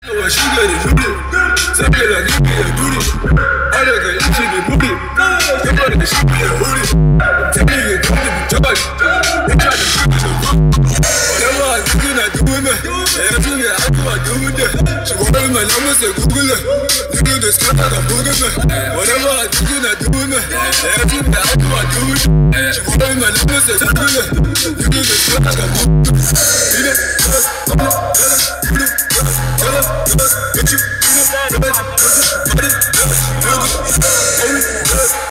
我是个你兄弟，这个人你别独立，二个一起的努力，要把你心变狐狸，这个也搞得不着急，我家里是个手工，要把这个男的问问，要这个爱我对不对？是我们那么是姑姑了，你跟着啥他不跟着，我要把这个男的问问，要这个爱我对不对？是我们那么是姑姑了，你跟着啥他不跟着。